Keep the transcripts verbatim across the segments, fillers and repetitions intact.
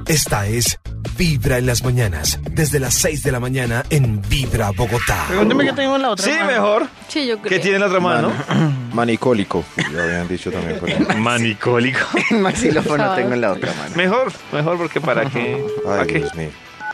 Esta es Vibra en las mañanas, desde las seis de la mañana en Vibra Bogotá. Pregúnteme qué tengo en la otra Sí, mano. mejor. Sí, yo creo. ¿Qué tiene en la otra mano? Manicólico, ya habían dicho también. Por ahí. Manicólico. Un xilófono tengo en la otra mano. Mejor, mejor porque para qué. ¿Para Ay, qué? Dios mío.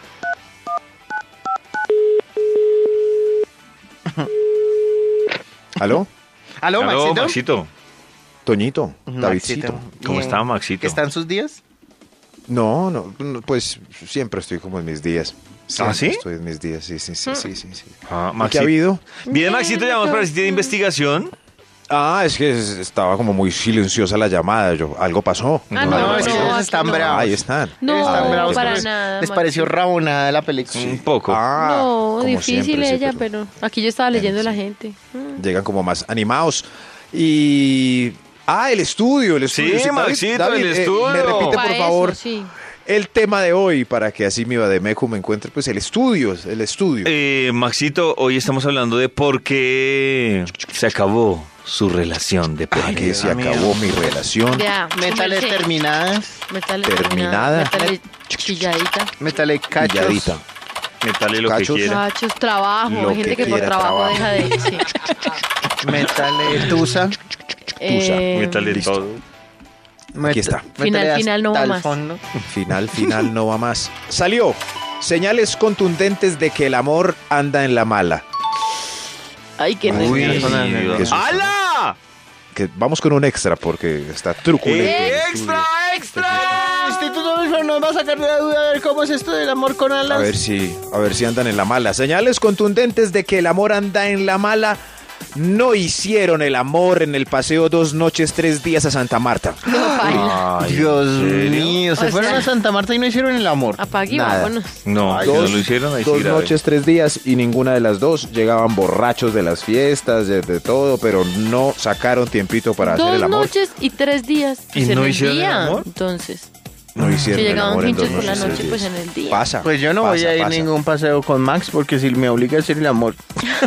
¿Aló? ¿Aló, Aló, Maxito? Maxito. Toñito, Maxito. Davidcito. ¿Cómo Bien. está, Maxito? ¿Qué están sus días? No, no, no, pues siempre estoy como en mis días. Siempre ¿Ah, sí? Estoy en mis días, sí, sí, sí, sí, sí. sí. Ah, ¿Y ¿Qué Maxito. ha habido? Bien, Maxito, llamamos para el sitio de investigación. Ah, es que es- estaba como muy silenciosa la llamada. Yo, algo pasó. Ah, No, no, es que no, ellos aquí están no. bravos. Ahí están. No, Están bravos para porque nada. Les Maxi. pareció rabonada la película. Un poco. Ah, No, como difícil siempre, sí, ella, pero... aquí yo estaba leyendo la gente. Mm. Llegan como más animados. Y... Ah, el estudio, el estudio. Sí, David, Maxito, David, el eh, estudio. me repite, Pa' por eso, favor, sí. el tema de hoy, para que así mi Bademeco me encuentre, pues el estudio, el estudio. Eh, Maxito, hoy estamos hablando de por qué se acabó su relación de Ah, que pareja. se acabó mi relación. Ya. Métale comerse. terminadas, Métale terminada. Métale chilladita. métale cachos. Pilladita. Métale lo Cachos. que quiera. Cachos, trabajo. Lo Hay gente que que por quiera, trabajo, trabajo. deja de ir, sí. Métale tusa. Eh, Métale listo. todo. Aquí está. Final, final, no va hasta el más. fondo. Final, final, no va más. Salió. Señales contundentes de que el amor anda en la mala. Ay, qué Uy, nervios. Dios. ¡Hala! Que vamos con un extra porque está truculento. el ¡Extra, extra! Instituto Milford nos va a sacar de la duda a ver cómo es esto del amor con A alas. ver si, a ver si andan en la mala. Señales contundentes de que el amor anda en la mala. No hicieron el amor en el paseo dos noches, tres días a Santa Marta. No, baila. Ay, Dios ¿en serio? mío, se O fueron sea- a Santa Marta y no hicieron el amor. Apague y Nada. vámonos. No, Ay, que no dos lo hicieron ahí sí dos grave. noches, tres días y ninguna de las dos llegaban borrachos de las fiestas, de, de todo, pero no sacaron tiempito para hacer Dos el amor. noches y tres días. ¿Y Pues en no el hicieron el día. amor? Entonces, No hicieron si el llegaban amor en dos hinchos por la noches, tres noche, pues días. en el día. Pasa. Pues yo no voy pasa, a ir a pasa. ningún paseo con Max porque si me obliga a hacer el amor.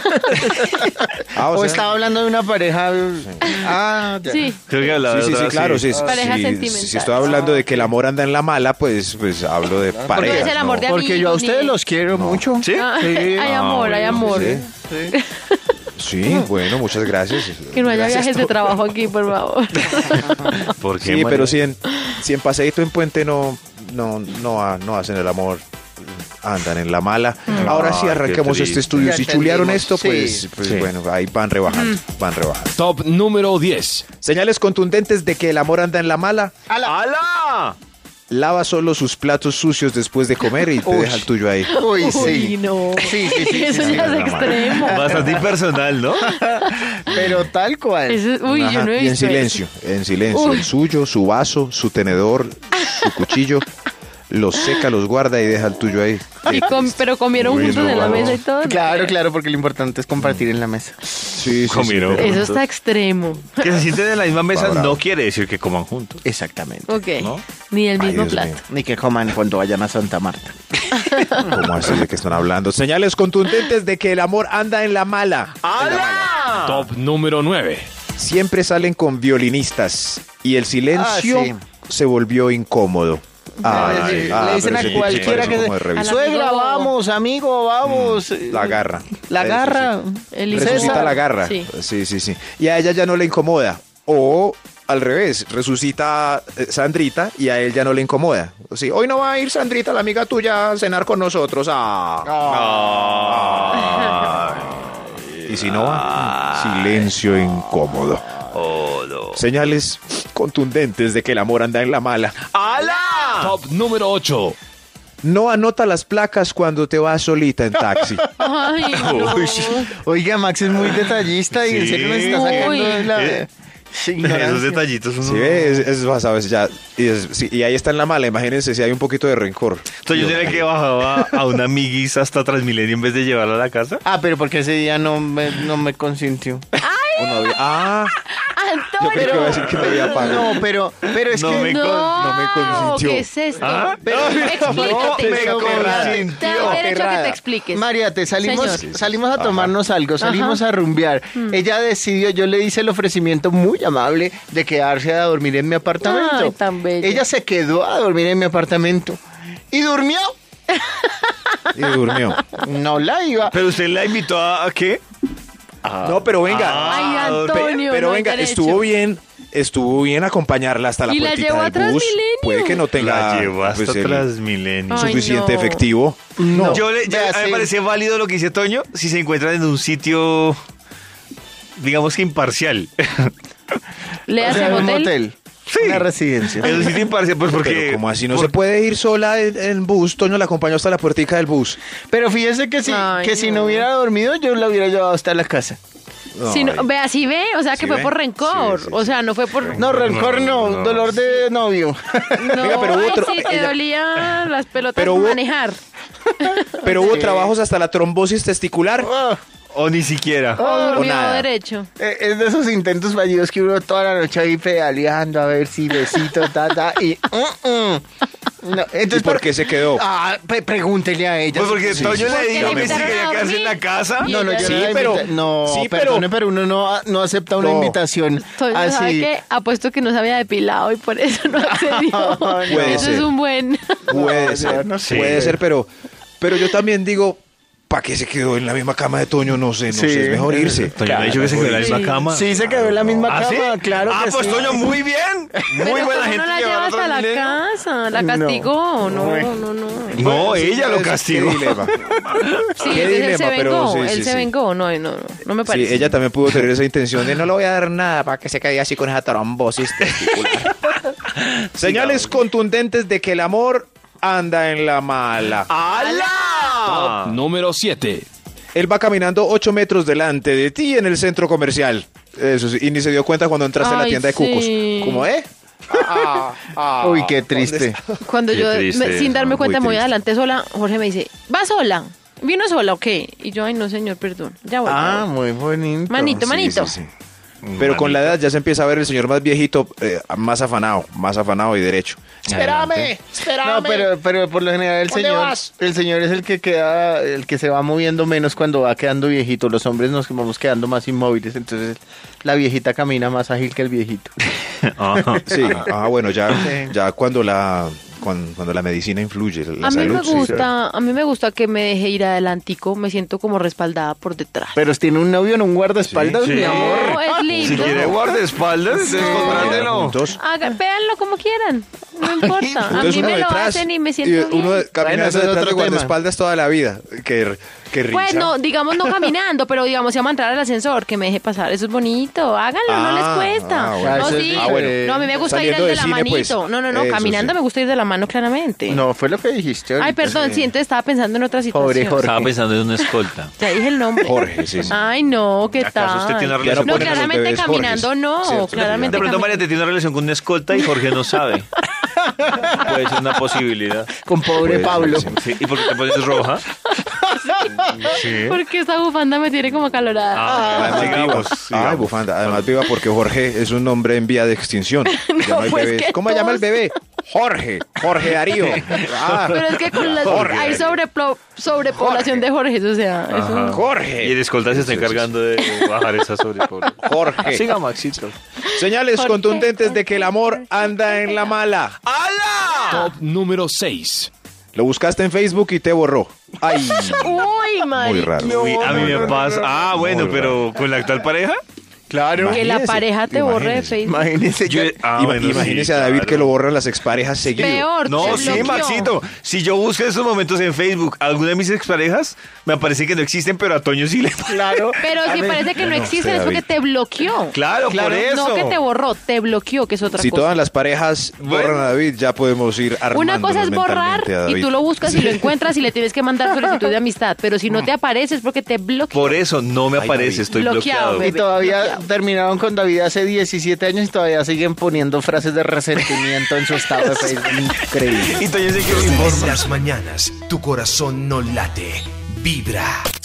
Ah, O, o sea, estaba hablando de una pareja. Ah, ya. Sí. Creo que hablaba Sí, sí, de sí, otra, claro, sí. Pareja sí, sentimental. Si estoy hablando de que el amor anda en la mala, pues, pues hablo de es pareja. el amor de Porque yo a amigos, ustedes ni- los quiero mucho. ¿Sí? Ah, Sí. hay amor, hay bueno, amor. Sí, Sí. sí, bueno, muchas gracias. Que no haya Gracias, viajes de trabajo aquí, por favor. ¿Por qué, Sí, María? pero si en, si en paseíto en puente no, no, no, ha- no hacen el amor, andan en la mala. Ahora sí Ay, arrancamos qué este triste. estudio. Ya Si chulearon entendimos, esto, sí. pues, pues Sí. bueno, ahí van rebajando, van rebajando. Top número diez. Señales contundentes de que el amor anda en la mala. ¡Hala! Lava solo sus platos sucios después de comer y te Uy. deja el tuyo ahí. Uy, Uy, sí. no. Sí, sí, sí. Eso sí, ya sí. es extremo. Bastante impersonal, ¿no? Pero tal cual. Eso es- uy, yo Ajá, no he y en visto silencio, en silencio. Uy. El suyo, su vaso, su tenedor, su cuchillo. Los seca, los guarda y deja el tuyo ahí. eso. Y com- pero comieron Uy, juntos no, en la no. mesa y todo. Claro, claro, porque lo importante es compartir en la mesa. Sí, sí, sí, Comieron. pero- Eso está extremo. Que se sienten en la misma mesa Bravo. no quiere decir que coman juntos. Exactamente. Ok. ¿No? Ni el Ay, mismo Dios plato. mío. Ni que coman cuando vayan a Santa Marta. ¿Cómo así de qué están hablando? Señales contundentes de que el amor anda en la mala. ¡Hala! Top número nueve. Siempre salen con violinistas y el silencio Ah, sí. se volvió incómodo. Ay, Le- sí. le Ah, dicen pero a ese cualquiera parece que como de se- revista. Suegra, amigo. vamos, amigo, vamos. La garra. La Eso garra. sí. El Resucita César. la garra. Sí. Sí, sí, sí. Y a ella ya no le incomoda. O al revés, resucita eh, Sandrita y a él ya no le incomoda. Sí, hoy no va a ir Sandrita, la amiga tuya, a cenar con nosotros. Ah. Y si no va, silencio incómodo. Oh, no. Señales contundentes de que el amor anda en la mala. ¡Hala! Top número ocho. No anota las placas cuando te vas solita en taxi. Ay, no. Oiga, Max es muy detallista y en Sí. serio me está sacando Uy. de la... Eh, Sí, ignorancia. Esos detallitos son... Sí, es, es, vas a ver, ya. Y, es- sí, y ahí está en la mala. Imagínense si hay un poquito de rencor. Entonces yo tenía que bajaba a una amiguis hasta Transmilenio en vez de llevarla a la casa. Ah, pero porque ese día no me, no me consintió. O no había- ah, yo creo que iba a decir que no había pago. No, pero, pero es No que... me No, con- no me consintió. ¿qué es esto? ¿Ah? Pero, Explícate. no, me Te consintió. da derecho a que Errada. te expliques. María, te salimos, Señor. salimos a tomarnos algo, salimos Ajá. a rumbear. Ella decidió, yo le hice el ofrecimiento muy amable de quedarse a dormir en mi apartamento. Ay, tan bella. Ella se quedó a dormir en mi apartamento. ¿Y durmió? Y durmió. No la iba. ¿Pero usted la invitó a, a qué? No, pero venga. Ay, Ah, Antonio. Pero no hay venga, derecho. estuvo bien, estuvo bien acompañarla hasta la Y la puertita llevó a del bus. Transmilenio. Puede que no tenga La llevó hasta pues, el Transmilenio. Ay, suficiente no. efectivo. No. Yo le, yo- Vea, a mí me sí. parece válido lo que dice Toño si se encuentran en un sitio, digamos que imparcial. Le O hace sea, un motel. motel. Sí. Una residencia. En un sitio imparcial, pues porque... Pero como así no por- se puede ir sola en, en bus, Toño la acompañó hasta la puertica del bus. Pero fíjese que si, Ay, que si no. no hubiera dormido, yo la hubiera llevado hasta la casa. Si no, Ay. ve, así ve, o sea que ¿Sí fue ve? por rencor. Sí, sí, o sea, no fue por. No, rencor no, no. dolor de novio. No, Oiga, pero hubo ay, otro- sí, te ella- dolía las pelotas Pero de hubo- manejar. Pero hubo trabajos hasta la trombosis testicular. Ah, O ni siquiera. O durmió nada. derecho. eh, es de esos intentos fallidos que uno toda la noche ahí pedaleando a ver si besito, ta, ta, y... mm, mm. No, entonces, ¿Y por ¿por qué se quedó? Ah, pe- pregúntele a ella. Pues porque Sí, Toño sí, le sí. dijo Porque que le si quería invitaron a quedarse en la dormir. casa. No, no, yo Sí, no la pero- invité. No, sí, pero- perdone, pero uno no, no acepta una No. invitación Entonces, ¿sabe así. qué? Apuesto que no se había depilado y por eso no accedió. Puede Eso ser. es un buen. Puede No, ser, no sé. puede ser, pero, pero yo también digo, ¿para qué se quedó en la misma cama de Toño? No sé, no Sí. sé, es mejor irse. Toño me ha dicho que se quedó en la misma Sí. cama. Sí, se quedó en la misma ¿Ah, sí? cama, claro Ah, que pues sí. Toño, muy bien. Muy Pero buena ¿cómo gente no la que lleva va a hasta la Transmilenio. casa? La castigó. No, Bueno. no, no. No, sí, ella lo es- castigó. Qué dilema. Sí, Qué él, él se dilema, pero vengó. sí, él sí, se sí. vengó. No, no, no, no me Sí, parece. ella también pudo tener esa intención de no le voy a dar nada para que se quede así con esa trombosis testicular. Señales contundentes de que el amor anda en la mala. ¡Hala! Número siete. Él va caminando ocho metros delante de ti en el centro comercial. Eso sí, y ni se dio cuenta cuando entraste a la Ay, tienda de cucos. sí. ¿Cómo, eh? Ah, ah, Uy, qué ¿dónde triste. está? Cuando Qué yo, triste me- sin eso, darme cuenta, muy me voy triste. adelante sola, Jorge me dice, ¿va sola? ¿Vino sola o qué? Y yo, ay, no, señor, perdón. Ya voy. Ah, ya voy. muy bonito. Manito, Sí, manito. sí, sí. Pero con la edad ya se empieza a ver el señor más viejito, eh, más afanado, más afanado y derecho. Espérame, No, pero, pero por lo general el ¿Dónde señor, vas? el señor es el que queda, el que se va moviendo menos cuando va quedando viejito. Los hombres nos vamos quedando más inmóviles, entonces la viejita camina más ágil que el viejito. Sí, ah, bueno, ya, ya cuando la cuando, cuando la medicina influye, la A mí salud. me sí. gusta, a mí me gusta que me deje ir adelantico, me siento como respaldada por detrás. Pero tiene un novio en un guardaespaldas, Sí, mi sí. amor. No, es Si lindo. quiere guardaespaldas, entonces Quedan contrátelo. juntos. Hagan, véanlo como quieran, no importa. A Entonces mí uno me lo detrás hacen y me y siento uno bien. caminando Bueno, ese es detrás otro de tema. guardaespaldas toda la vida. Qué, qué risa. Pues no, digamos no caminando, pero digamos si vamos a entrar al ascensor, que me deje pasar. Eso es bonito, háganlo, no les Ah, cuesta. ah, bueno. No, Eso es sí. diferente. No, a mí me gusta ir Saliendo de de la cine, manito. pues. No, no, no, Eso caminando sí. me gusta ir de la mano claramente. No, fue lo que dijiste ahorita. Ay, perdón, sí, entonces estaba pensando en otra situación. Pobre Jorge. Estaba pensando en una escolta. Ya dije el nombre. Jorge, sí, sí. Ay, no, ¿qué ¿Acaso tal? usted tiene una Ya relación no No, ponen a los claramente bebés caminando Jorges, no, ¿cierto? claramente De pronto cami- María te tiene una relación con una escolta y Jorge no sabe. Puede ser una posibilidad. Con pobre Pues, Pablo. sí. Sí, ¿y por qué te pones roja? Sí. Porque esta bufanda me tiene como acalorada. Ah, Además, sigamos, viva. sigamos. Ay, bufanda. Además, viva porque Jorge es un nombre en vía de extinción. Ya no hay pues, bebés. ¿qué ¿Cómo se llama el tos? bebé? Jorge. Jorge Darío. Ah, Pero es que con la- Jorge. hay sobreplo- sobrepoblación de Jorges, o sea, eso- Ajá. Jorge. Y el escolta se está encargando de bajar esa sobrepoblación. Jorge. Siga, Maxito. Señales Jorge. contundentes de que el amor anda en la mala. ¡Hala! Top número seis. Lo buscaste en Facebook y te borró. Ay, Uy, muy Mari. raro. Uy, a mí me pasa. Ah, bueno, Muy pero ¿con la actual pareja? Claro. Que la Imagínese, pareja te borre de imagínese. Facebook. Imagínese Yo- que... ah, Ima- bueno, sí, imagínese a David claro. que lo borran las exparejas seguido. Peor, No, te sí, bloqueó. Maxito. Si yo busco esos momentos en Facebook, alguna de mis exparejas, me parece que no existen, pero a Toño sí le pasa. Claro. Pero si parece que no existen es porque te bloqueó. Claro, por eso. No que te borró, te bloqueó, que es otra Si cosa. todas las parejas borran Bueno. a David, ya podemos ir armando. Una cosa es borrar y tú lo buscas y lo encuentras y le tienes que mandar solicitud de amistad, pero si no te aparece es porque te bloqueó. Por eso no me Ay, aparece, David. estoy Bloqueado, bloqueado. bebé. Y todavía bloqueado. terminaron con David hace diecisiete años y todavía siguen poniendo frases de resentimiento en su estado de Facebook. Increíble. Y Toño se quiere En informar. las mañanas, tu corazón no late, vibra.